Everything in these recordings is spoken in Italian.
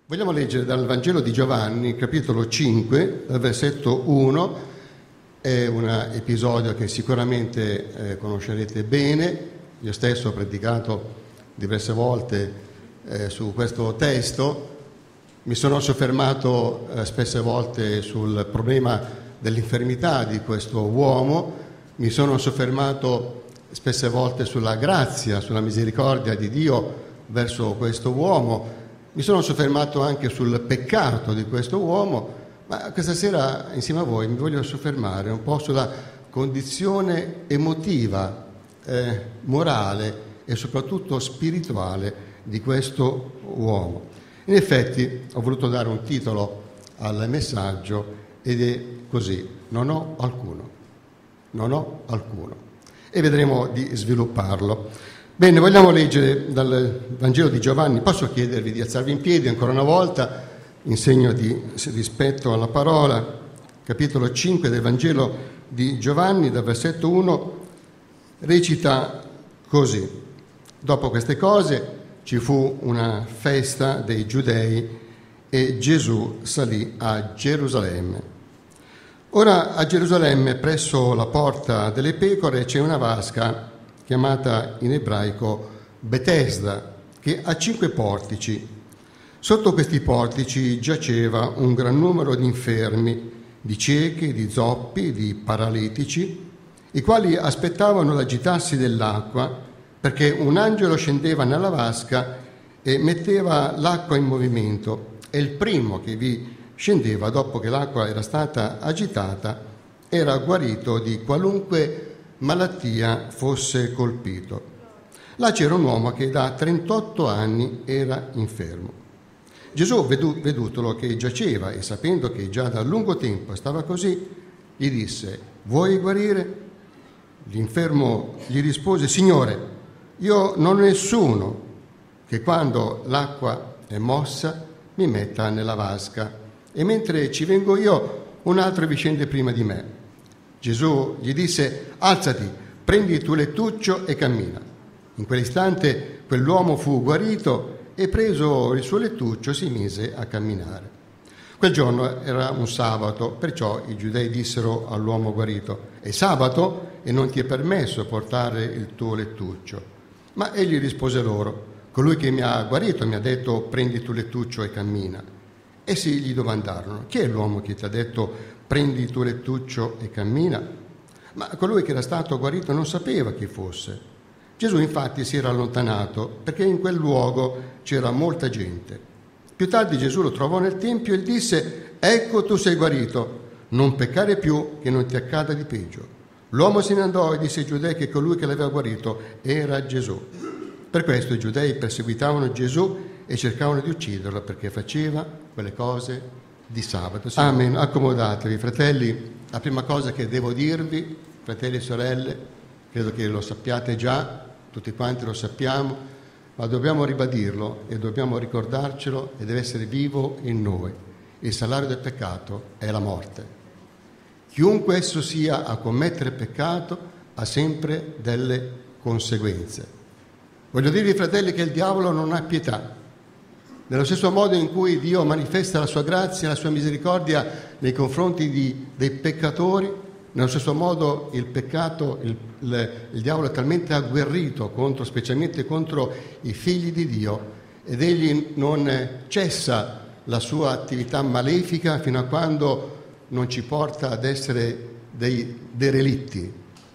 Vogliamo leggere dal Vangelo di Giovanni, capitolo 5, dal versetto 1. È un episodio che sicuramente conoscerete bene. Io stesso ho predicato diverse volte su questo testo. Mi sono soffermato spesse volte sul problema dell'infermità di questo uomo. Mi sono soffermato spesse volte sulla grazia, sulla misericordia di Dio verso questo uomo. Mi sono soffermato anche sul peccato di questo uomo, ma questa sera insieme a voi mi voglio soffermare un po' sulla condizione emotiva, morale e soprattutto spirituale di questo uomo. In effetti ho voluto dare un titolo al messaggio ed è così: non ho alcuno. E vedremo di svilupparlo. Bene, vogliamo leggere dal Vangelo di Giovanni. Posso chiedervi di alzarvi in piedi ancora una volta, in segno di rispetto alla parola. Capitolo 5 del Vangelo di Giovanni, dal versetto 1, recita così: dopo queste cose ci fu una festa dei Giudei e Gesù salì a Gerusalemme. Ora a Gerusalemme, presso la porta delle pecore, c'è una vasca chiamata in ebraico Betesda, che ha 5 portici. Sotto questi portici giaceva un gran numero di infermi, di ciechi, di zoppi, di paralitici, i quali aspettavano l'agitarsi dell'acqua, perché un angelo scendeva nella vasca e metteva l'acqua in movimento, e il primo che vi scendeva dopo che l'acqua era stata agitata era guarito di qualunque malattia fosse colpito. Là c'era un uomo che da 38 anni era infermo. Gesù, vedutolo che giaceva e sapendo che già da lungo tempo stava così, gli disse: vuoi guarire? L'infermo gli rispose: Signore, io non ho nessuno che quando l'acqua è mossa mi metta nella vasca, e mentre ci vengo io un altro vi scende prima di me. Gesù gli disse: alzati, prendi il tuo lettuccio e cammina. In quell'istante quell'uomo fu guarito e preso il suo lettuccio si mise a camminare. Quel giorno era un sabato, perciò i giudei dissero all'uomo guarito: è sabato e non ti è permesso portare il tuo lettuccio. Ma egli rispose loro: colui che mi ha guarito mi ha detto: prendi il tuo lettuccio e cammina. Essi gli domandarono: chi è l'uomo che ti ha detto prendi il tuo lettuccio e cammina? Ma colui che era stato guarito non sapeva chi fosse. Gesù infatti si era allontanato perché in quel luogo c'era molta gente. Più tardi Gesù lo trovò nel tempio e gli disse: ecco, tu sei guarito, non peccare più che non ti accada di peggio. L'uomo se ne andò e disse ai giudei che colui che l'aveva guarito era Gesù. Per questo i giudei perseguitavano Gesù e cercavano di ucciderlo perché faceva quelle cose di sabato. Amen. Accomodatevi, fratelli. La prima cosa che devo dirvi, fratelli e sorelle, credo che lo sappiate già, tutti quanti lo sappiamo, ma dobbiamo ribadirlo e dobbiamo ricordarcelo, e deve essere vivo in noi. Il salario del peccato è la morte. Chiunque esso sia a commettere peccato ha sempre delle conseguenze. Voglio dirvi, fratelli, che il diavolo non ha pietà. Nello stesso modo in cui Dio manifesta la sua grazia e la sua misericordia nei confronti dei peccatori, nello stesso modo il peccato, il diavolo è talmente agguerrito specialmente contro i figli di Dio, ed egli non cessa la sua attività malefica fino a quando non ci porta ad essere dei derelitti.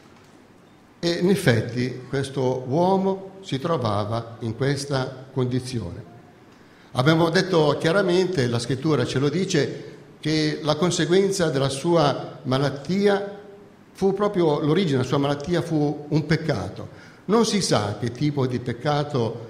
E in effetti questo uomo si trovava in questa condizione. Abbiamo detto chiaramente, la scrittura ce lo dice, che la conseguenza della sua malattia fu proprio l'origine della sua malattia fu un peccato. Non si sa che tipo di peccato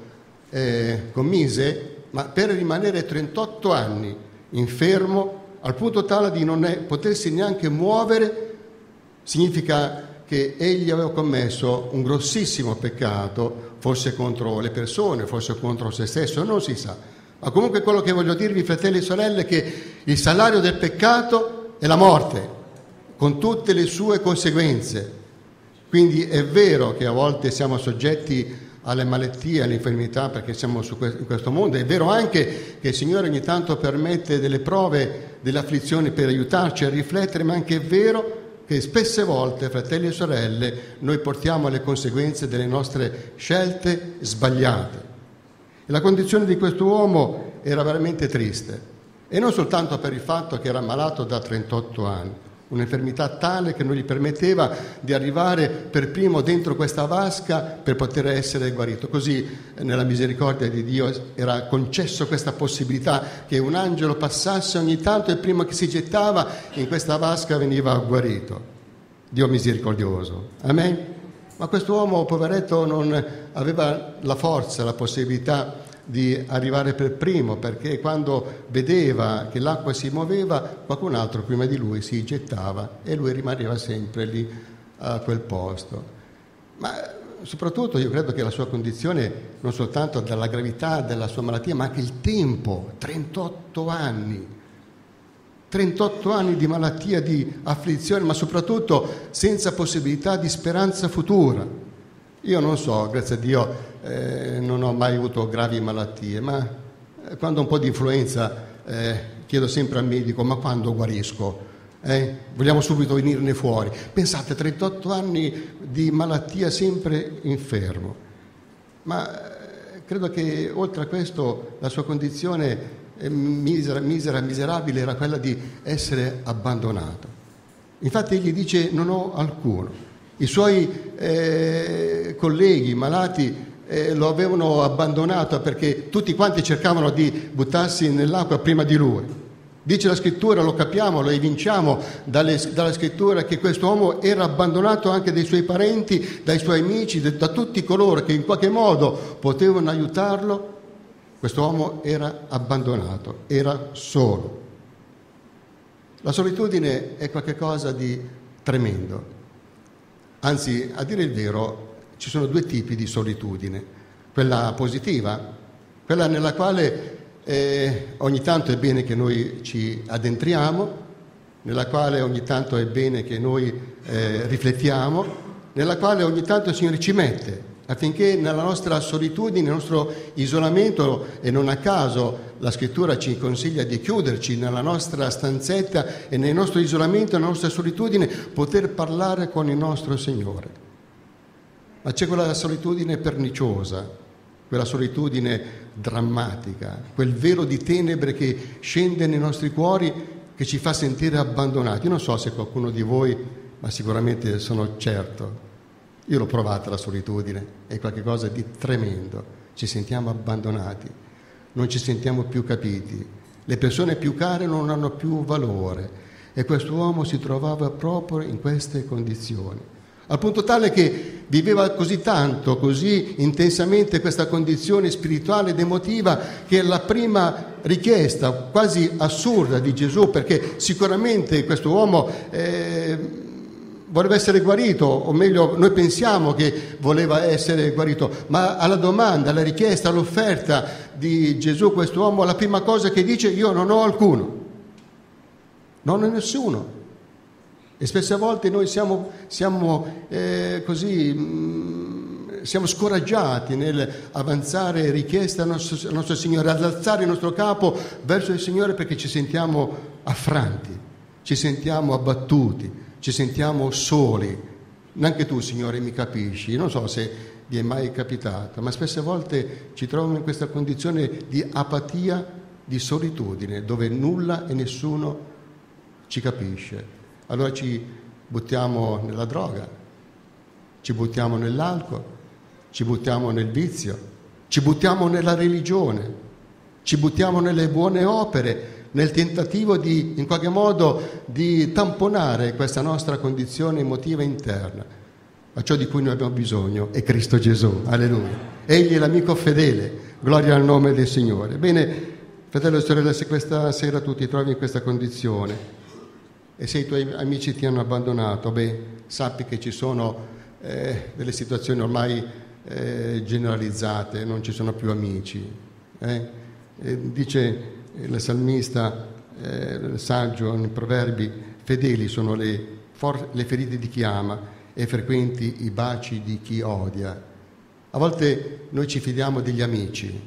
commise, ma per rimanere 38 anni infermo al punto tale di non potersi neanche muovere, significa che egli aveva commesso un grossissimo peccato, forse contro le persone, forse contro se stesso, non si sa. Ma comunque quello che voglio dirvi, fratelli e sorelle, è che il salario del peccato è la morte, con tutte le sue conseguenze. Quindi è vero che a volte siamo soggetti alle malattie, alle infermità, perché siamo in questo mondo. È vero anche che il Signore ogni tanto permette delle prove, delle afflizioni per aiutarci a riflettere, ma anche è vero che spesse volte, fratelli e sorelle, noi portiamo le conseguenze delle nostre scelte sbagliate. E la condizione di questo uomo era veramente triste, e non soltanto per il fatto che era malato da 38 anni, un'infermità tale che non gli permetteva di arrivare per primo dentro questa vasca per poter essere guarito. Così nella misericordia di Dio era concesso questa possibilità che un angelo passasse ogni tanto e prima che si gettava in questa vasca veniva guarito. Dio misericordioso. Amen? Ma quest'uomo, poveretto, non aveva la forza, la possibilità di arrivare per primo, perché quando vedeva che l'acqua si muoveva, qualcun altro prima di lui si gettava e lui rimaneva sempre lì a quel posto. Ma soprattutto io credo che la sua condizione, non soltanto dalla gravità della sua malattia, ma anche il tempo, 38 anni di malattia, di afflizione, ma soprattutto senza possibilità di speranza futura. Io non so, grazie a Dio, non ho mai avuto gravi malattie, ma quando ho un po' di influenza chiedo sempre al medico: ma quando guarisco? Vogliamo subito venirne fuori. Pensate, 38 anni di malattia, sempre infermo. Ma credo che oltre a questo la sua condizione miserabile era quella di essere abbandonato. Infatti egli dice: non ho alcuno. I suoi colleghi malati lo avevano abbandonato perché tutti quanti cercavano di buttarsi nell'acqua prima di lui. Dice la scrittura, lo capiamo, lo evinciamo dalla scrittura, che questo uomo era abbandonato anche dai suoi parenti, dai suoi amici, da tutti coloro che in qualche modo potevano aiutarlo. Questo uomo era abbandonato, era solo. La solitudine è qualcosa di tremendo. Anzi, a dire il vero, ci sono due tipi di solitudine: quella positiva, quella nella quale ogni tanto è bene che noi ci addentriamo, nella quale ogni tanto è bene che noi riflettiamo, nella quale ogni tanto il Signore ci mette, affinché nella nostra solitudine, nel nostro isolamento, e non a caso la Scrittura ci consiglia di chiuderci nella nostra stanzetta e nel nostro isolamento, nella nostra solitudine, poter parlare con il nostro Signore. Ma c'è quella solitudine perniciosa, quella solitudine drammatica, quel velo di tenebre che scende nei nostri cuori, che ci fa sentire abbandonati. Io non so se qualcuno di voi, ma sicuramente sono certo, io l'ho provata la solitudine, è qualcosa di tremendo, ci sentiamo abbandonati, non ci sentiamo più capiti, le persone più care non hanno più valore, e quest'uomo si trovava proprio in queste condizioni, al punto tale che viveva così tanto, così intensamente questa condizione spirituale ed emotiva, che la prima richiesta quasi assurda di Gesù, perché sicuramente questo uomo voleva essere guarito, o meglio noi pensiamo che voleva essere guarito, ma alla domanda, alla richiesta, all'offerta di Gesù, quest'uomo, la prima cosa che dice: io non ho alcuno, non ho nessuno. E spesse volte noi siamo scoraggiati nel avanzare richieste al nostro Signore, ad alzare il nostro capo verso il Signore, perché ci sentiamo affranti, ci sentiamo abbattuti, ci sentiamo soli. Neanche tu, Signore, mi capisci. Non so se vi è mai capitato, ma spesse volte ci troviamo in questa condizione di apatia, di solitudine, dove nulla e nessuno ci capisce. Allora ci buttiamo nella droga, ci buttiamo nell'alcol, ci buttiamo nel vizio, ci buttiamo nella religione, ci buttiamo nelle buone opere, nel tentativo di, in qualche modo, di tamponare questa nostra condizione emotiva interna. Ma ciò di cui noi abbiamo bisogno è Cristo Gesù, alleluia. Egli è l'amico fedele, gloria al nome del Signore. Bene, fratello e sorella, se questa sera tu ti trovi in questa condizione e se i tuoi amici ti hanno abbandonato, sappi che ci sono delle situazioni ormai generalizzate, non ci sono più amici. Dice il salmista, il saggio, nei proverbi: fedeli sono le ferite di chi ama e frequenti i baci di chi odia. A volte noi ci fidiamo degli amici,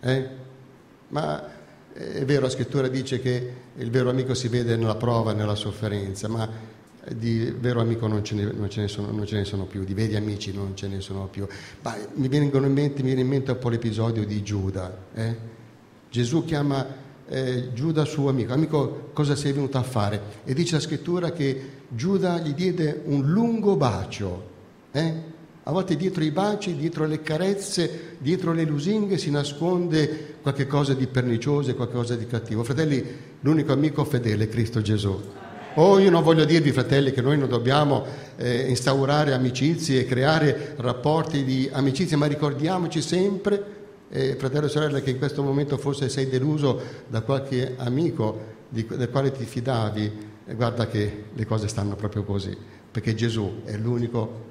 ma è vero, la scrittura dice che il vero amico si vede nella prova, nella sofferenza, ma di vero amico non ce ne sono più, di veri amici non ce ne sono più. Ma mi viene in mente un po' l'episodio di Giuda. Gesù chiama Giuda suo amico. Amico, cosa sei venuto a fare? E dice la scrittura che Giuda gli diede un lungo bacio. A volte dietro i baci, dietro le carezze, dietro le lusinghe si nasconde qualche cosa di pernicioso e qualcosa di cattivo. Fratelli, l'unico amico fedele è Cristo Gesù. Io non voglio dirvi, fratelli, che noi non dobbiamo instaurare amicizie e creare rapporti di amicizia, ma ricordiamoci sempre, fratello e sorella, che in questo momento forse sei deluso da qualche amico del quale ti fidavi, guarda che le cose stanno proprio così, perché Gesù è l'unico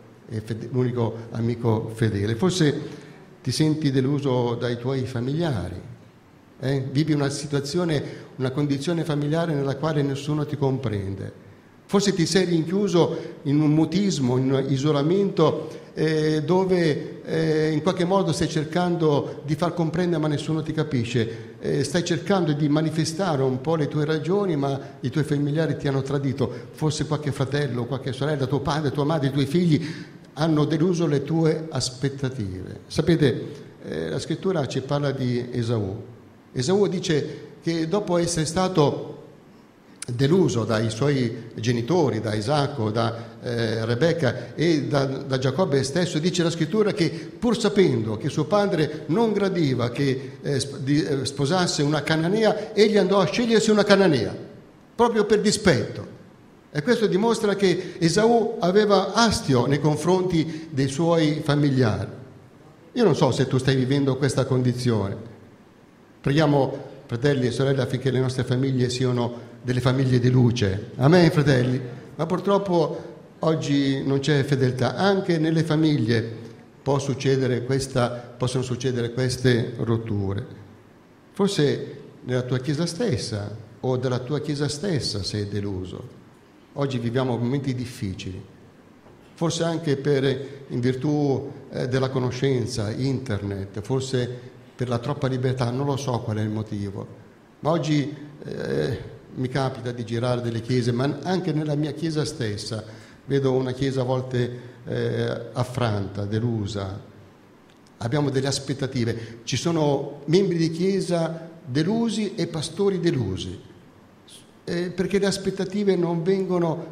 amico fedele. Forse ti senti deluso dai tuoi familiari, vivi una situazione, una condizione familiare nella quale nessuno ti comprende. Forse ti sei rinchiuso in un mutismo, in un isolamento dove in qualche modo stai cercando di far comprendere ma nessuno ti capisce. Stai cercando di manifestare un po' le tue ragioni, ma i tuoi familiari ti hanno tradito. Forse qualche fratello, qualche sorella, tuo padre, tua madre, i tuoi figli hanno deluso le tue aspettative. Sapete, la scrittura ci parla di Esaù. Esaù dice che dopo essere stato deluso dai suoi genitori, da Isacco, da Rebecca e da Giacobbe stesso, dice la scrittura che pur sapendo che suo padre non gradiva che sposasse una cananea, egli andò a scegliersi una cananea, proprio per dispetto. E questo dimostra che Esaù aveva astio nei confronti dei suoi familiari. Io non so se tu stai vivendo questa condizione. Preghiamo, fratelli e sorelle, affinché le nostre famiglie siano delle famiglie di luce. Amen, fratelli? Ma purtroppo oggi non c'è fedeltà. Anche nelle famiglie possono succedere queste rotture. Forse nella tua chiesa stessa o dalla tua chiesa stessa sei deluso. Oggi viviamo momenti difficili, forse anche in virtù della conoscenza, internet, forse per la troppa libertà, non lo so qual è il motivo, ma oggi mi capita di girare delle chiese, ma anche nella mia chiesa stessa vedo una chiesa a volte affranta, delusa. Abbiamo delle aspettative, ci sono membri di chiesa delusi e pastori delusi. Perché le aspettative non vengono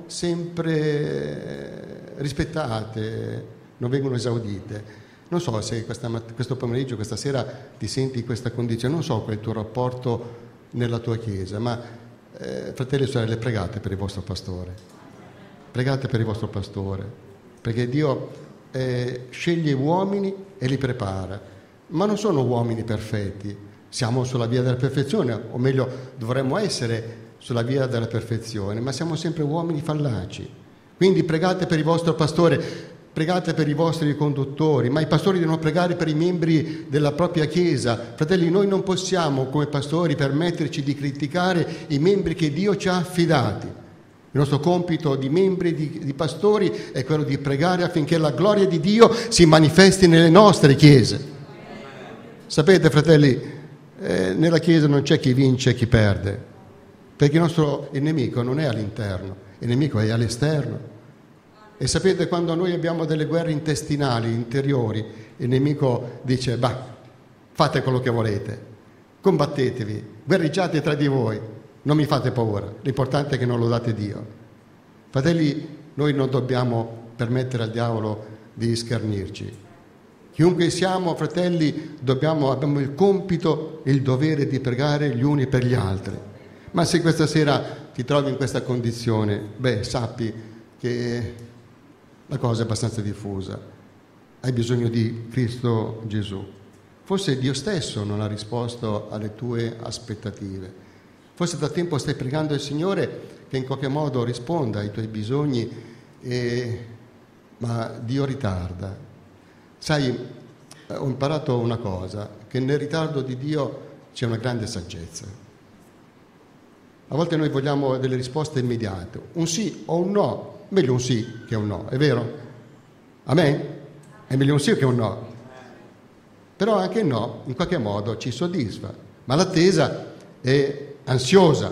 sempre rispettate, non vengono esaudite. Non so se questo pomeriggio, questa sera ti senti in questa condizione, non so qual è il tuo rapporto nella tua chiesa, ma fratelli e sorelle, pregate per il vostro pastore. Pregate per il vostro pastore, perché Dio sceglie uomini e li prepara, ma non sono uomini perfetti. Siamo sulla via della perfezione, o meglio, dovremmo essere sulla via della perfezione, ma siamo sempre uomini fallaci. Quindi pregate per il vostro pastore, pregate per i vostri conduttori, ma i pastori devono pregare per i membri della propria chiesa. Fratelli, noi non possiamo come pastori permetterci di criticare i membri che Dio ci ha affidati. Il nostro compito di membri, di pastori, è quello di pregare affinché la gloria di Dio si manifesti nelle nostre chiese. Sapete, fratelli, nella chiesa non c'è chi vince e chi perde, perché il nemico non è all'interno, il nemico è all'esterno. E sapete, quando noi abbiamo delle guerre intestinali, interiori, il nemico dice, fate quello che volete, combattetevi, guerreggiate tra di voi, non mi fate paura, l'importante è che non lo date Dio. Fratelli, noi non dobbiamo permettere al diavolo di schernirci. Chiunque siamo, fratelli, abbiamo il compito e il dovere di pregare gli uni per gli altri. Ma se questa sera ti trovi in questa condizione, sappi che la cosa è abbastanza diffusa. Hai bisogno di Cristo Gesù. Forse Dio stesso non ha risposto alle tue aspettative. Forse da tempo stai pregando il Signore che in qualche modo risponda ai tuoi bisogni, ma Dio ritarda. Sai, ho imparato una cosa, che nel ritardo di Dio c'è una grande saggezza. A volte noi vogliamo delle risposte immediate, un sì o un no, meglio un sì che un no, è vero? Amen? È meglio un sì che un no. però anche il no in qualche modo ci soddisfa, ma l'attesa è ansiosa,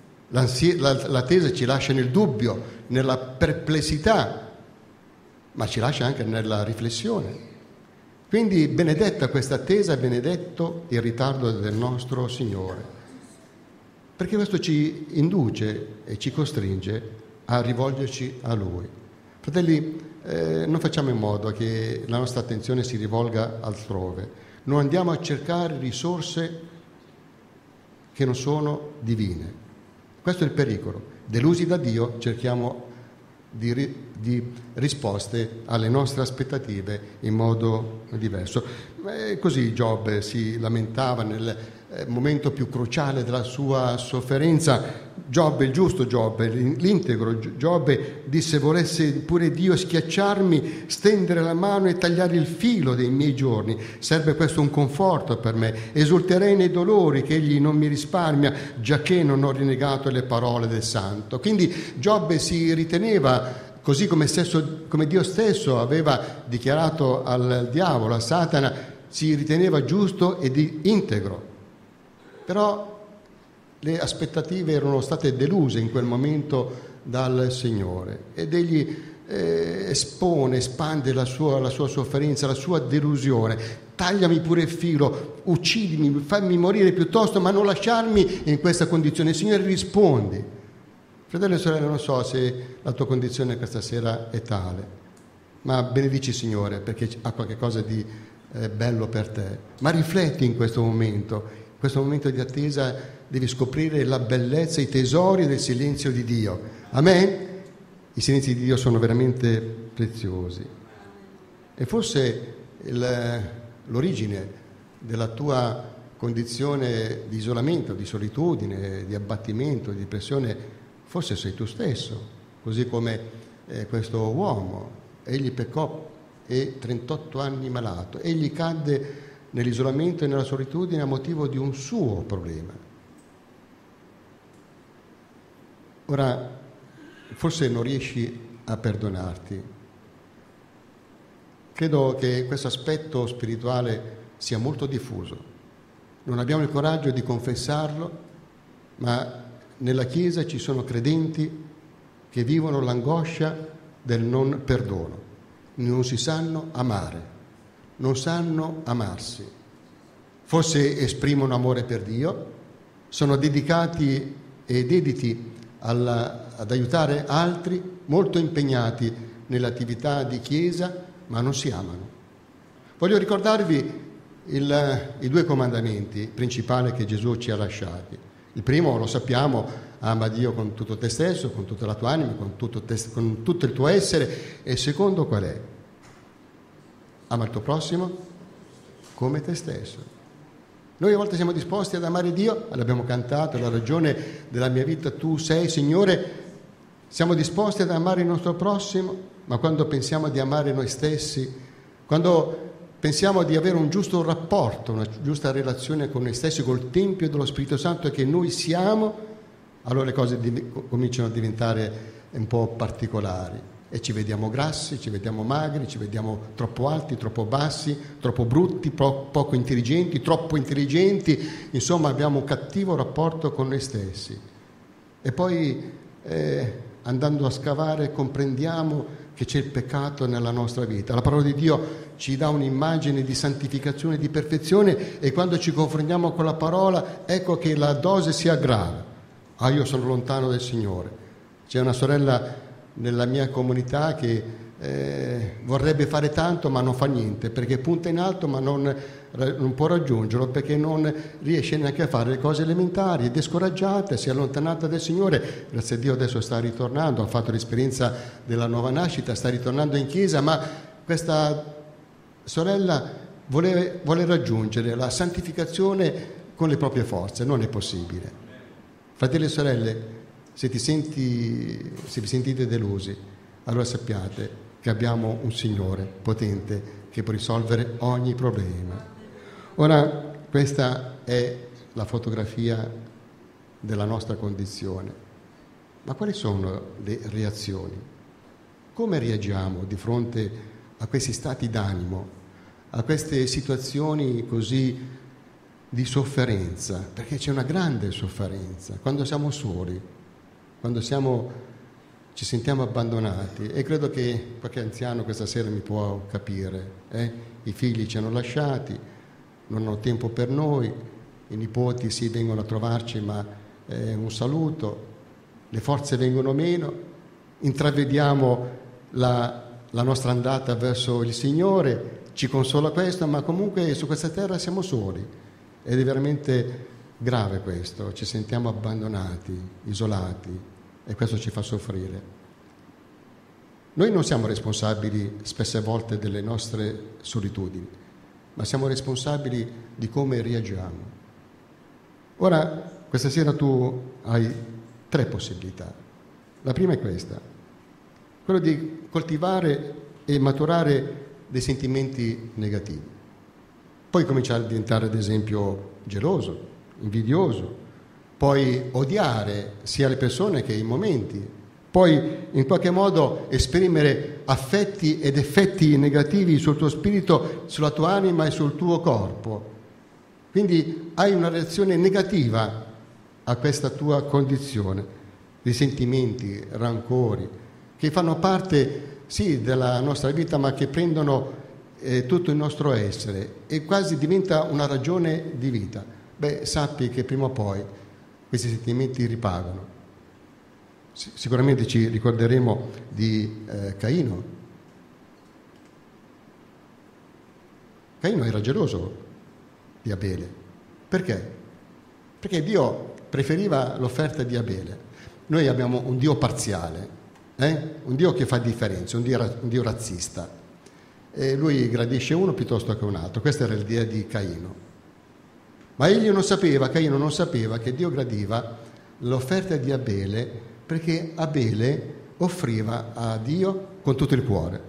l'attesa ci lascia nel dubbio, nella perplessità, ma ci lascia anche nella riflessione. Quindi benedetta questa attesa, benedetto il ritardo del nostro Signore, perché questo ci induce e ci costringe a rivolgerci a Lui. Fratelli, non facciamo in modo che la nostra attenzione si rivolga altrove, non andiamo a cercare risorse che non sono divine. Questo è il pericolo. Delusi da Dio cerchiamo di risposte alle nostre aspettative in modo diverso. Così Giobbe si lamentava nel momento più cruciale della sua sofferenza. Giobbe, il giusto Giobbe, l'integro Giobbe disse: volesse pure Dio schiacciarmi, stendere la mano e tagliare il filo dei miei giorni, sarebbe questo un conforto per me. Esulterei nei dolori che egli non mi risparmia, giacché non ho rinnegato le parole del santo. Quindi Giobbe si riteneva, così come Dio stesso aveva dichiarato al diavolo, a Satana, si riteneva giusto ed integro. Però le aspettative erano state deluse in quel momento dal Signore ed egli espande la sua sofferenza, la sua delusione. Tagliami pure il filo, uccidimi, fammi morire piuttosto, ma non lasciarmi in questa condizione. Il Signore rispondi. Fratello e sorella, non so se la tua condizione questa sera è tale, ma benedici il Signore perché ha qualche cosa di bello per te. Ma rifletti in questo momento di attesa devi scoprire la bellezza, i tesori del silenzio di Dio. Amen? I silenzi di Dio sono veramente preziosi. E forse l'origine della tua condizione di isolamento, di solitudine, di abbattimento, di depressione, forse sei tu stesso, così come questo uomo. Egli peccò e 38 anni malato. Egli cadde nell'isolamento e nella solitudine a motivo di un suo problema. Ora, forse non riesci a perdonarti. Credo che questo aspetto spirituale sia molto diffuso. Non abbiamo il coraggio di confessarlo, ma nella Chiesa ci sono credenti che vivono l'angoscia del non perdono. Non si sanno amare, non sanno amarsi. Forse esprimono amore per Dio, sono dedicati e dediti ad aiutare altri, molto impegnati nell'attività di Chiesa, ma non si amano. Voglio ricordarvi i 2 comandamenti principali che Gesù ci ha lasciati. Il primo, lo sappiamo, ama Dio con tutto te stesso, con tutta la tua anima, con tutto il tuo essere. E il secondo qual è? Ama il tuo prossimo come te stesso. Noi a volte siamo disposti ad amare Dio, l'abbiamo cantato, la ragione della mia vita tu sei, Signore. Siamo disposti ad amare il nostro prossimo, ma quando pensiamo di amare noi stessi, quando pensiamo di avere un giusto rapporto, una giusta relazione con noi stessi, col Tempio dello Spirito Santo che noi siamo, allora le cose cominciano a diventare un po' particolari. E ci vediamo grassi, ci vediamo magri, ci vediamo troppo alti, troppo bassi, troppo brutti, poco intelligenti, troppo intelligenti. Insomma, abbiamo un cattivo rapporto con noi stessi. E poi, andando a scavare, comprendiamo che c'è il peccato nella nostra vita. La parola di Dio ci dà un'immagine di santificazione, di perfezione, e quando ci confrontiamo con la parola, ecco che la dose si aggrava. Io sono lontano dal Signore. C'è una sorella nella mia comunità che vorrebbe fare tanto ma non fa niente, perché punta in alto ma non può raggiungerlo, perché non riesce neanche a fare le cose elementari, è scoraggiata, si è allontanata dal Signore. Grazie a Dio adesso sta ritornando, ha fatto l'esperienza della nuova nascita, sta ritornando in chiesa, ma questa sorella vuole raggiungere la santificazione con le proprie forze. Non è possibile. Fratelli e sorelle, se vi sentite delusi, allora sappiate che abbiamo un Signore potente che può risolvere ogni problema. Ora, questa è la fotografia della nostra condizione. Ma quali sono le reazioni? Come reagiamo di fronte a questi stati d'animo, a queste situazioni così di sofferenza, perché c'è una grande sofferenza quando siamo soli, quando ci sentiamo abbandonati. E credo che qualche anziano questa sera mi può capire. I figli ci hanno lasciati, non hanno tempo per noi, i nipoti sì vengono a trovarci, ma un saluto, le forze vengono meno, intravediamo la nostra andata verso il Signore, ci consola questo, ma comunque su questa terra siamo soli ed è veramente grave questo, ci sentiamo abbandonati, isolati e questo ci fa soffrire. Noi non siamo responsabili spesse volte delle nostre solitudini, ma siamo responsabili di come reagiamo. Ora, questa sera tu hai 3 possibilità. La prima è questa, quello di coltivare e maturare dei sentimenti negativi. Poi cominciare a diventare, ad esempio, geloso, invidioso, poi odiare sia le persone che i momenti, poi in qualche modo esprimere affetti ed effetti negativi sul tuo spirito, sulla tua anima e sul tuo corpo. Quindi hai una reazione negativa a questa tua condizione, risentimenti, rancori, che fanno parte, sì, della nostra vita, ma che prendono tutto il nostro essere e quasi diventa una ragione di vita. Sappi che prima o poi questi sentimenti ripagano. Sicuramente ci ricorderemo di Caino. Caino era geloso di Abele. Perché? Perché Dio preferiva l'offerta di Abele. Noi abbiamo un Dio parziale, un Dio che fa differenze, un Dio razzista. E lui gradisce uno piuttosto che un altro. Questa era l'idea di Caino. Ma Caino non sapeva che Dio gradiva l'offerta di Abele perché Abele offriva a Dio con tutto il cuore.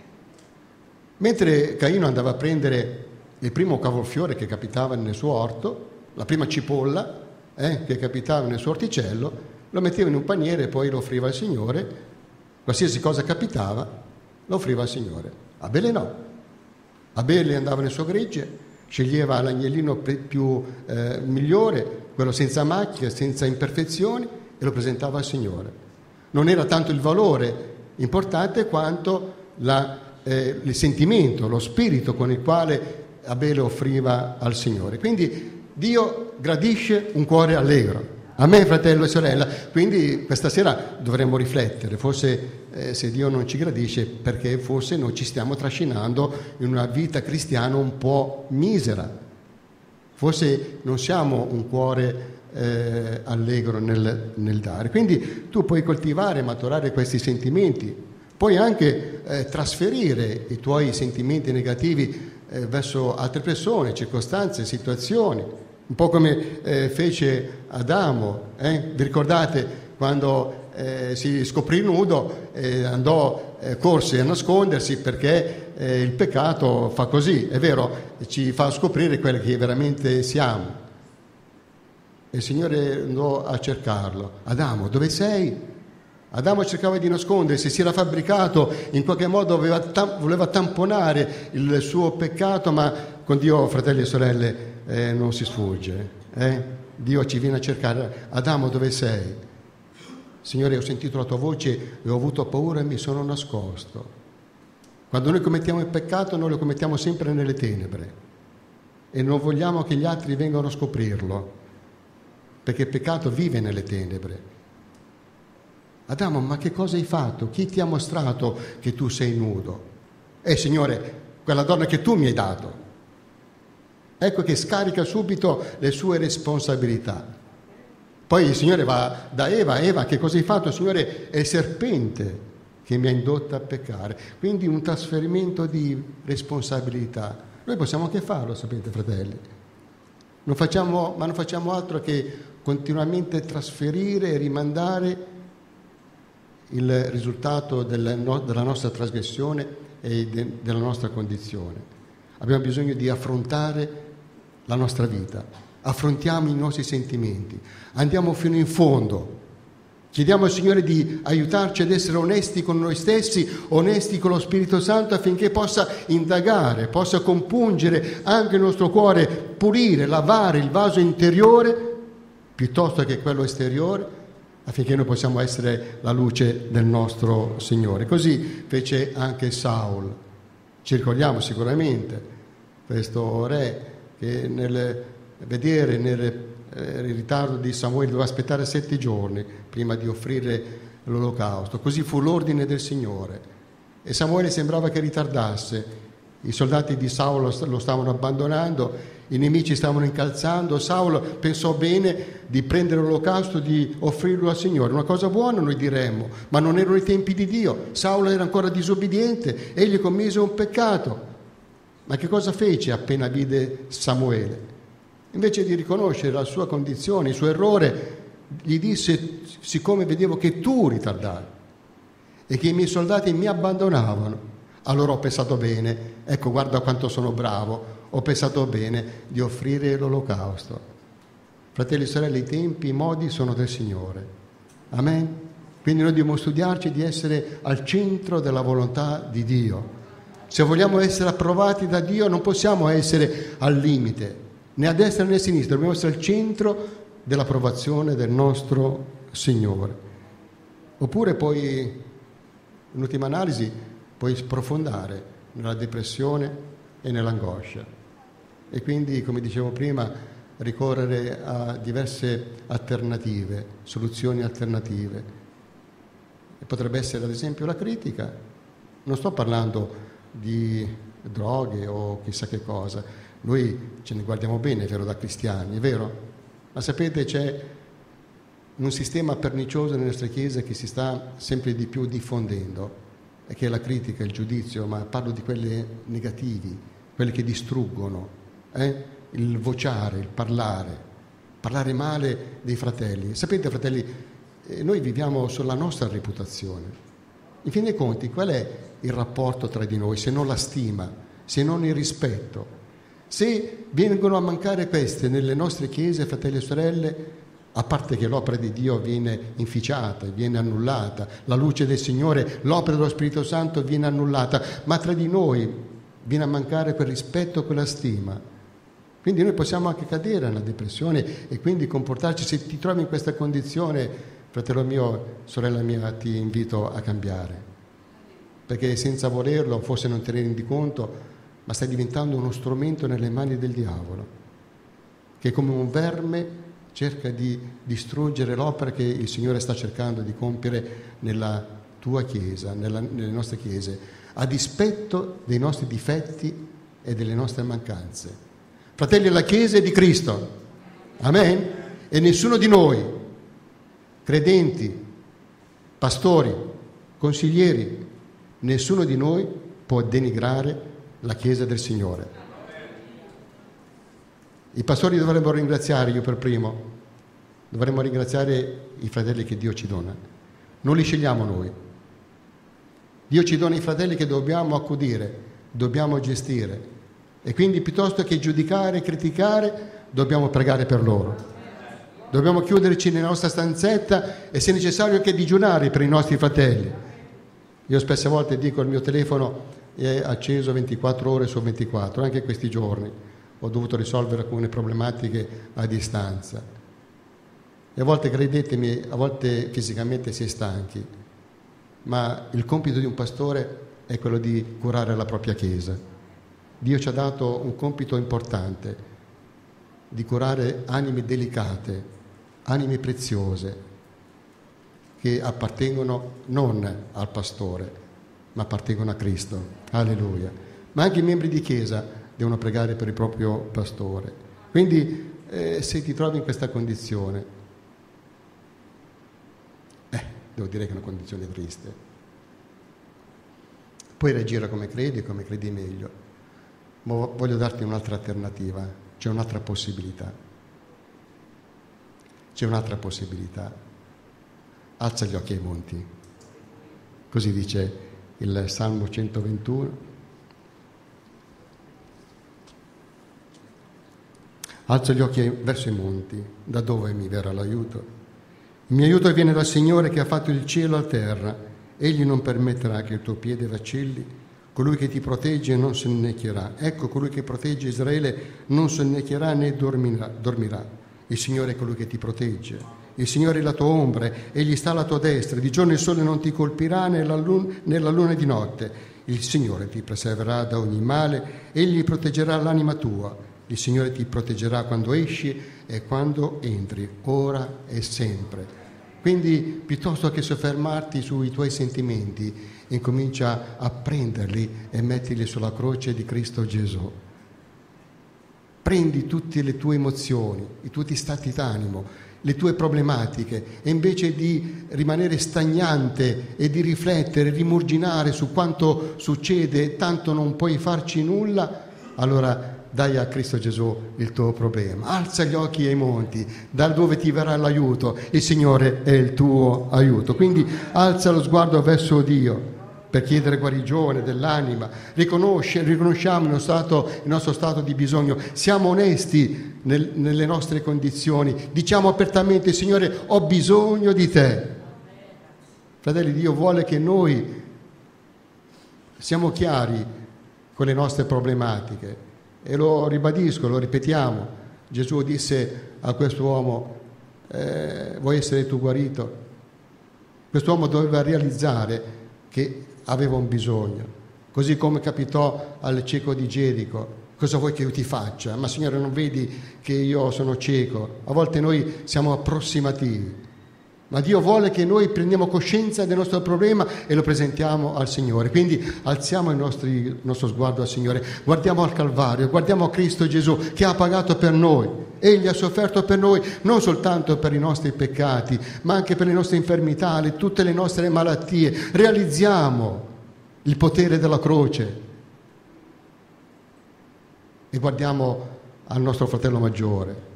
Mentre Caino andava a prendere il primo cavolfiore che capitava nel suo orto, la prima cipolla che capitava nel suo orticello, lo metteva in un paniere e poi lo offriva al Signore. Qualsiasi cosa capitava, lo offriva al Signore. Abele no. Abele andava nel suo gregge, sceglieva l'agnellino più migliore, quello senza macchie, senza imperfezioni, e lo presentava al Signore. Non era tanto il valore importante quanto il sentimento, lo spirito con il quale Abele offriva al Signore. Quindi Dio gradisce un cuore allegro. Amen, fratello e sorella. Quindi questa sera dovremmo riflettere, forse se Dio non ci gradisce perché forse noi ci stiamo trascinando in una vita cristiana un po' misera. Forse non siamo un cuore allegro nel dare. Quindi tu puoi coltivare e maturare questi sentimenti, puoi anche trasferire i tuoi sentimenti negativi verso altre persone, circostanze, situazioni. Un po' come fece Adamo, vi ricordate quando si scoprì nudo corse a nascondersi perché il peccato fa così, è vero, ci fa scoprire quelli che veramente siamo. E il Signore andò a cercarlo. Adamo, dove sei? Adamo cercava di nascondersi, si era fabbricato, in qualche modo voleva tamponare il suo peccato, ma con Dio, fratelli e sorelle, non si sfugge. Dio ci viene a cercare. Adamo, dove sei? Signore, ho sentito la tua voce e ho avuto paura e mi sono nascosto. Quando noi commettiamo il peccato, noi lo commettiamo sempre nelle tenebre e non vogliamo che gli altri vengano a scoprirlo, perché il peccato vive nelle tenebre. Adamo, ma che cosa hai fatto? Chi ti ha mostrato che tu sei nudo? Signore, quella donna che tu mi hai dato. Ecco che scarica subito le sue responsabilità. Poi il Signore va da Eva, che cosa hai fatto? Signore, è il serpente che mi ha indotto a peccare. Quindi un trasferimento di responsabilità. Noi possiamo anche farlo, sapete, fratelli. Non facciamo altro che continuamente trasferire e rimandare il risultato della nostra trasgressione e della nostra condizione. Abbiamo bisogno di affrontare la nostra vita, affrontiamo i nostri sentimenti, andiamo fino in fondo, Chiediamo al Signore di aiutarci ad essere onesti con noi stessi, onesti con lo Spirito Santo, affinché possa indagare, possa compungere anche il nostro cuore, pulire, lavare il vaso interiore piuttosto che quello esteriore, affinché noi possiamo essere la luce del nostro Signore. Così fece anche Saul. Ci ricordiamo sicuramente questo re che nel ritardo di Samuele doveva aspettare 7 giorni prima di offrire l'olocausto. Così fu l'ordine del Signore. E Samuele sembrava che ritardasse. I soldati di Saulo lo stavano abbandonando, i nemici stavano incalzando. Saulo pensò bene di prendere l'olocausto, di offrirlo al Signore. Una cosa buona, noi diremmo, ma non erano i tempi di Dio. Saulo era ancora disobbediente, egli commise un peccato. Ma che cosa fece appena vide Samuele? Invece di riconoscere la sua condizione, il suo errore, gli disse: siccome vedevo che tu ritardavi e che i miei soldati mi abbandonavano, allora ho pensato bene, ecco, guarda quanto sono bravo, ho pensato bene di offrire l'olocausto. Fratelli e sorelle, i tempi, i modi sono del Signore. Amen? Quindi noi dobbiamo studiarci di essere al centro della volontà di Dio. Se vogliamo essere approvati da Dio non possiamo essere al limite, né a destra né a sinistra, dobbiamo essere al centro dell'approvazione del nostro Signore. Oppure poi, in ultima analisi, puoi sprofondare nella depressione e nell'angoscia. E quindi, come dicevo prima, ricorrere a diverse alternative, soluzioni alternative. E potrebbe essere ad esempio la critica. Non sto parlando di droghe o chissà che cosa. Noi ce ne guardiamo bene, è vero, da cristiani, è vero? Ma sapete, c'è un sistema pernicioso nelle nostre chiese che si sta sempre di più diffondendo, e che è la critica, il giudizio, ma parlo di quelli negativi, quelli che distruggono, il vociare, il parlare male dei fratelli. Sapete, fratelli, noi viviamo sulla nostra reputazione. In fin dei conti, qual è il rapporto tra di noi, se non la stima, se non il rispetto? Se vengono a mancare queste nelle nostre chiese, fratelli e sorelle, a parte che l'opera di Dio viene inficiata, viene annullata, la luce del Signore, l'opera dello Spirito Santo viene annullata, ma tra di noi viene a mancare quel rispetto, quella stima. Quindi noi possiamo anche cadere nella depressione e quindi comportarci. Se ti trovi in questa condizione, fratello mio, sorella mia, ti invito a cambiare, perché senza volerlo, forse non te ne rendi conto, ma stai diventando uno strumento nelle mani del diavolo, che come un verme cerca di distruggere l'opera che il Signore sta cercando di compiere nella tua Chiesa, nelle nostre Chiese, a dispetto dei nostri difetti e delle nostre mancanze. Fratelli, la Chiesa è di Cristo, amen? E nessuno di noi, credenti, pastori, consiglieri, nessuno di noi può denigrare la Chiesa del Signore. I pastori dovrebbero ringraziare, io per primo, dovremmo ringraziare i fratelli che Dio ci dona. Non li scegliamo noi. Dio ci dona i fratelli che dobbiamo accudire, dobbiamo gestire. E quindi piuttosto che giudicare e criticare, dobbiamo pregare per loro. Dobbiamo chiuderci nella nostra stanzetta e se necessario anche digiunare per i nostri fratelli. Io spesse volte dico il mio telefono è acceso 24 ore su 24, anche questi giorni. Ho dovuto risolvere alcune problematiche a distanza. E a volte, credetemi, a volte fisicamente si è stanchi, ma il compito di un pastore è quello di curare la propria Chiesa. Dio ci ha dato un compito importante, di curare anime delicate, anime preziose, che appartengono non al pastore, ma appartengono a Cristo. Alleluia. Ma anche i membri di Chiesa devono pregare per il proprio pastore. Quindi se ti trovi in questa condizione, devo dire che è una condizione triste. Puoi reagire come credi meglio, ma voglio darti un'altra alternativa, c'è un'altra possibilità. C'è un'altra possibilità. Alza gli occhi ai monti. Così dice il Salmo 121. Alzo gli occhi verso i monti, da dove mi verrà l'aiuto? Il mio aiuto viene dal Signore che ha fatto il cielo e la terra. Egli non permetterà che il tuo piede vacilli. Colui che ti protegge non si innecchierà. Ecco, colui che protegge Israele non si innecchierà né dormirà. Il Signore è colui che ti protegge. Il Signore è la tua ombra, egli sta alla tua destra. Di giorno il sole non ti colpirà nella luna di notte. Il Signore ti preserverà da ogni male, egli proteggerà l'anima tua. Il Signore ti proteggerà quando esci e quando entri, ora e sempre. Quindi, piuttosto che soffermarti sui tuoi sentimenti, incomincia a prenderli e metterli sulla croce di Cristo Gesù. Prendi tutte le tue emozioni, i tuoi stati d'animo, le tue problematiche, e invece di rimanere stagnante e di riflettere, rimurginare su quanto succede, tanto non puoi farci nulla, allora dai a Cristo Gesù il tuo problema. Alza gli occhi ai monti, da dove ti verrà l'aiuto. Il Signore è il tuo aiuto. Quindi alza lo sguardo verso Dio per chiedere guarigione dell'anima. Riconosciamo il nostro stato di bisogno. Siamo onesti nelle nostre condizioni. Diciamo apertamente: Signore, ho bisogno di te. Fratelli, Dio vuole che noi siamo chiari con le nostre problematiche. E lo ribadisco, lo ripetiamo. Gesù disse a quest'uomo: vuoi essere tu guarito? Quest'uomo doveva realizzare che aveva un bisogno, così come capitò al cieco di Gerico. Cosa vuoi che io ti faccia? Ma Signore, non vedi che io sono cieco? A volte noi siamo approssimativi, ma Dio vuole che noi prendiamo coscienza del nostro problema e lo presentiamo al Signore. Quindi alziamo il nostro sguardo al Signore, guardiamo al Calvario, guardiamo a Cristo Gesù che ha pagato per noi. Egli ha sofferto per noi, non soltanto per i nostri peccati, ma anche per le nostre infermità, tutte le nostre malattie. Realizziamo il potere della croce e guardiamo al nostro fratello maggiore.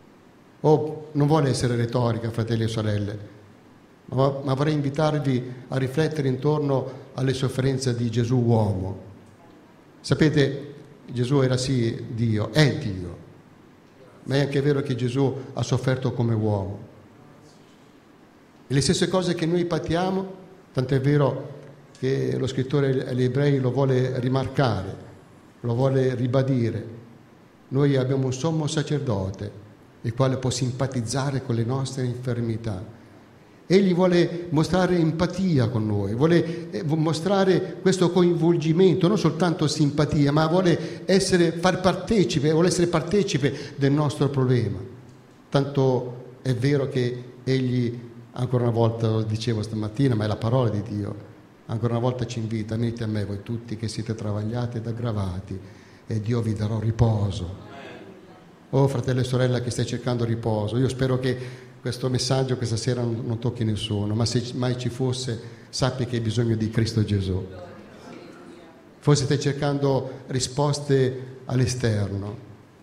Non vuole essere retorica, fratelli e sorelle, ma vorrei invitarvi a riflettere intorno alle sofferenze di Gesù uomo. Sapete, Gesù era sì Dio, è Dio, ma è anche vero che Gesù ha sofferto come uomo. E le stesse cose che noi patiamo, tant'è vero che lo scrittore agli Ebrei lo vuole rimarcare, lo vuole ribadire. Noi abbiamo un sommo sacerdote, il quale può simpatizzare con le nostre infermità. Egli vuole mostrare empatia con noi, vuole mostrare questo coinvolgimento, non soltanto simpatia, ma vuole essere partecipe del nostro problema. Tanto è vero che egli, ancora una volta, lo dicevo stamattina, ma è la parola di Dio, ancora una volta ci invita: venite a me voi tutti che siete travagliati ed aggravati, e Dio vi darò riposo. Oh fratello e sorella che stai cercando riposo, io spero che questo messaggio questa sera non tocchi nessuno, ma se mai ci fosse, sappi che hai bisogno di Cristo Gesù. Forse stai cercando risposte all'esterno,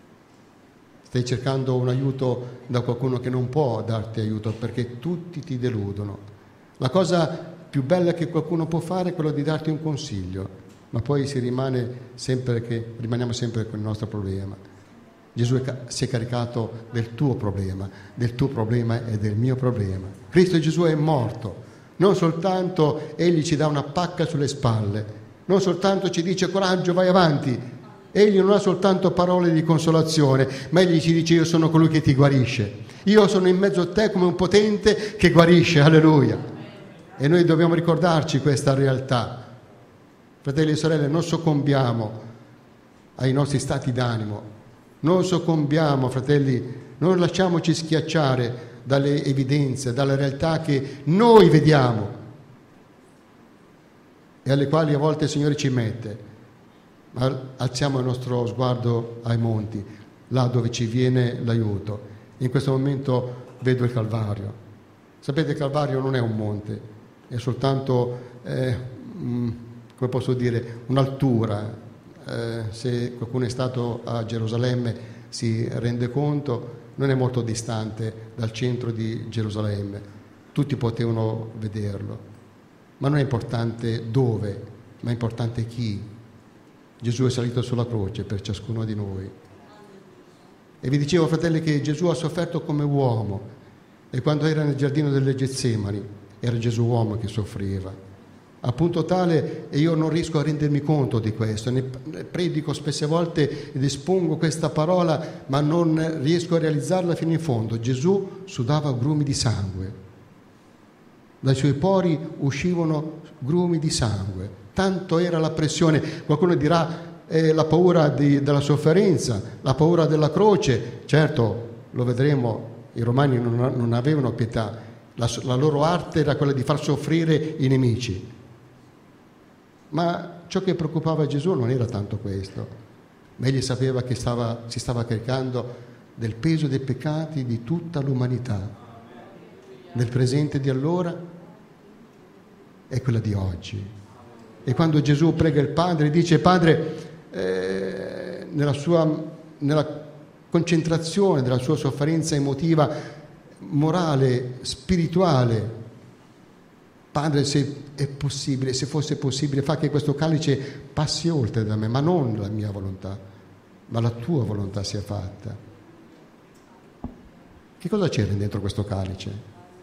stai cercando un aiuto da qualcuno che non può darti aiuto perché tutti ti deludono. La cosa più bella che qualcuno può fare è quello di darti un consiglio, ma poi rimaniamo sempre con il nostro problema. Gesù si è caricato del tuo problema e del mio problema. Cristo Gesù è morto. Non soltanto Egli ci dà una pacca sulle spalle, non soltanto ci dice coraggio, vai avanti. Egli non ha soltanto parole di consolazione, ma Egli ci dice: io sono colui che ti guarisce. Io sono in mezzo a te come un potente che guarisce. Alleluia. E noi dobbiamo ricordarci questa realtà. Fratelli e sorelle, non soccombiamo ai nostri stati d'animo. Non soccombiamo, fratelli, non lasciamoci schiacciare dalle evidenze, dalla realtà che noi vediamo e alle quali a volte il Signore ci mette. Ma alziamo il nostro sguardo ai monti, là dove ci viene l'aiuto. In questo momento vedo il Calvario. Sapete, il Calvario non è un monte, è soltanto, come posso dire, un'altura. Se qualcuno è stato a Gerusalemme si rende conto, non è molto distante dal centro di Gerusalemme, tutti potevano vederlo, ma non è importante dove, ma è importante chi. Gesù è salito sulla croce per ciascuno di noi. E vi dicevo, fratelli, che Gesù ha sofferto come uomo, E quando era nel giardino delle Getsemani, era Gesù uomo che soffriva. A punto tale, e io non riesco a rendermi conto di questo, ne predico spesse volte ed espongo questa parola, ma non riesco a realizzarla fino in fondo. Gesù sudava grumi di sangue, dai suoi pori uscivano grumi di sangue, tanto era la pressione. Qualcuno dirà la paura della sofferenza, la paura della croce. Certo, lo vedremo, i romani non avevano pietà, la loro arte era quella di far soffrire i nemici. Ma ciò che preoccupava Gesù non era tanto questo, ma egli sapeva che si stava caricando del peso dei peccati di tutta l'umanità, nel presente di allora e quella di oggi. E quando Gesù prega il Padre, dice: Padre, nella concentrazione della sua sofferenza emotiva, morale, spirituale, Padre, se è possibile, se fosse possibile, fa che questo calice passi oltre da me, ma non la mia volontà, ma la tua volontà sia fatta. Che cosa c'era dentro questo calice?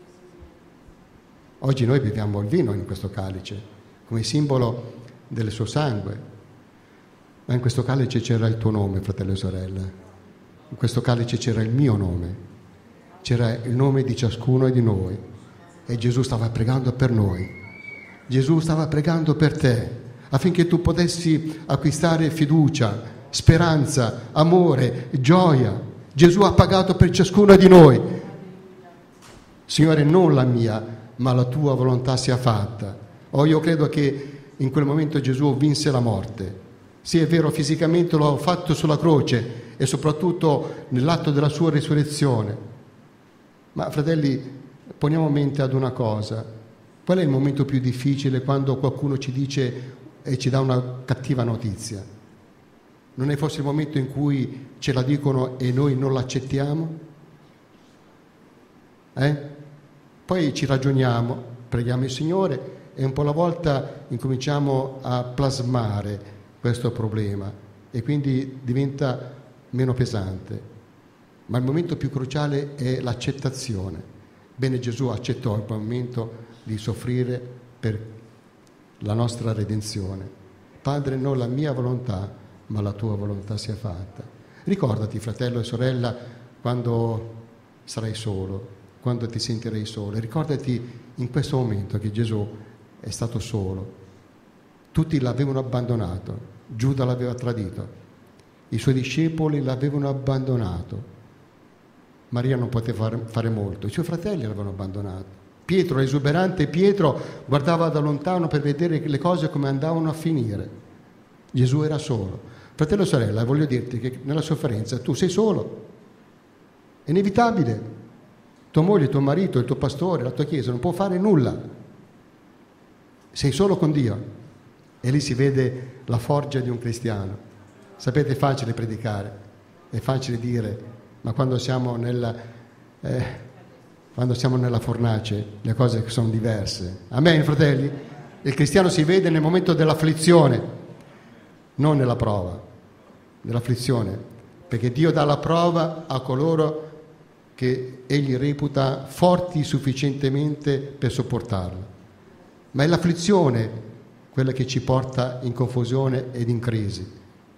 Oggi noi beviamo il vino in questo calice, come simbolo del suo sangue, ma in questo calice c'era il tuo nome, fratello e sorella, in questo calice c'era il mio nome, c'era il nome di ciascuno di noi. E Gesù stava pregando per noi, Gesù stava pregando per te, affinché tu potessi acquistare fiducia, speranza, amore, gioia. Gesù ha pagato per ciascuno di noi. Signore, non la mia, ma la tua volontà sia fatta. Io credo che in quel momento Gesù vinse la morte. Sì, è vero, fisicamente lo ha fatto sulla croce e soprattutto nell'atto della sua risurrezione. Ma fratelli, poniamo mente ad una cosa: qual è il momento più difficile quando qualcuno ci dice e ci dà una cattiva notizia? Non è forse il momento in cui ce la dicono e noi non l'accettiamo? Poi ci ragioniamo, preghiamo il Signore e un po' alla volta incominciamo a plasmare questo problema e quindi diventa meno pesante. Ma il momento più cruciale è l'accettazione. Bene, Gesù accettò il momento di soffrire per la nostra redenzione. Padre, non la mia volontà, ma la tua volontà sia fatta. Ricordati, fratello e sorella, quando sarai solo, quando ti sentirai solo. Ricordati in questo momento che Gesù è stato solo. Tutti l'avevano abbandonato, Giuda l'aveva tradito, i suoi discepoli l'avevano abbandonato. Maria non poteva fare molto, i suoi fratelli l'avevano abbandonato. Pietro, esuberante Pietro, guardava da lontano per vedere le cose come andavano a finire. Gesù era solo. Fratello e sorella, voglio dirti che nella sofferenza tu sei solo. È inevitabile. Tua moglie, tuo marito, il tuo pastore, la tua chiesa non può fare nulla. Sei solo con Dio. E lì si vede la forgia di un cristiano. Sapete, è facile predicare, è facile dire, ma quando siamo nella fornace le cose sono diverse. Amen, fratelli? Il cristiano si vede nel momento dell'afflizione, non nella prova, nell'afflizione, perché Dio dà la prova a coloro che egli reputa forti sufficientemente per sopportarla. Ma è l'afflizione quella che ci porta in confusione ed in crisi.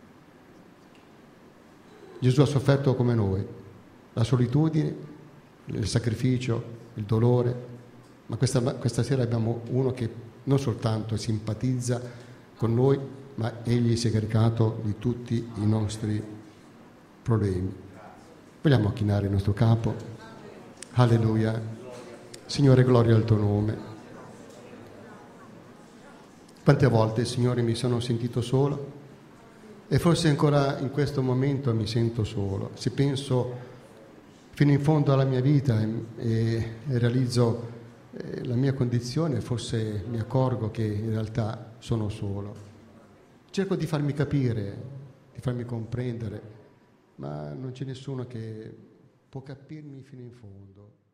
Gesù ha sofferto come noi, la solitudine, il sacrificio, il dolore, ma questa sera abbiamo uno che non soltanto simpatizza con noi, ma egli si è caricato di tutti i nostri problemi. Vogliamo chinare il nostro capo? Alleluia. Signore, gloria al tuo nome. Quante volte, Signore, mi sono sentito solo? E forse ancora in questo momento mi sento solo. Se penso fino in fondo alla mia vita e realizzo la mia condizione, forse mi accorgo che in realtà sono solo. Cerco di farmi capire, di farmi comprendere, ma non c'è nessuno che può capirmi fino in fondo.